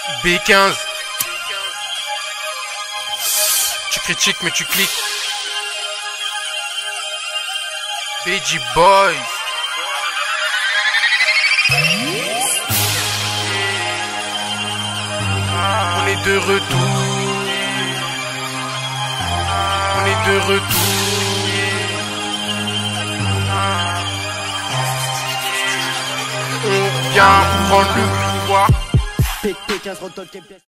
B15. Tu critiques mais tu cliques. BG Boys. On est de retour. On est de retour. On vient prendre le pouvoir. P15 retoque